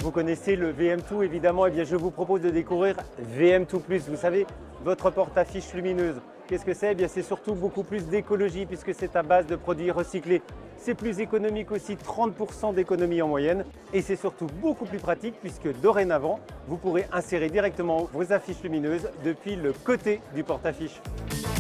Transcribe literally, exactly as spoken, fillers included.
Vous connaissez le V M deux évidemment, et bien je vous propose de découvrir V M deux plus. Vous savez, votre porte-affiche lumineuse. Qu'est-ce que c'est? Eh bien c'est surtout beaucoup plus d'écologie puisque c'est à base de produits recyclés. C'est plus économique aussi, trente pour cent d'économie en moyenne. Et c'est surtout beaucoup plus pratique puisque dorénavant, vous pourrez insérer directement vos affiches lumineuses depuis le côté du porte-affiche.